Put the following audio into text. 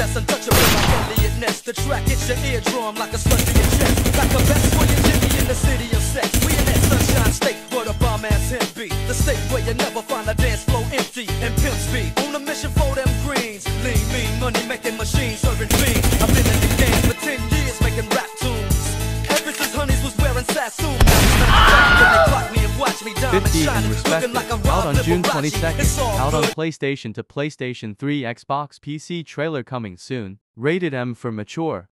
that's untouchable like Elliot Ness. The track hits your eardrum like a slug to your chest. Like a best for your Jimmy in the city of sex. We in that sunshine state where the bomb ass him be. The state where you never find a dance floor empty and pimp speed. On a mission for them greens. Lean, mean, money making machines serving fiends. I've been in the game for 10 years making rap tunes. Ever since Honeys was wearing Sassoon. Now they clock me and watch me diamond 50 shining, and Respected, looking like I'm out on Rob June Liberace. 22nd, It's all out on good. PlayStation to PlayStation 3, Xbox PC. Trailer coming soon, rated M for mature.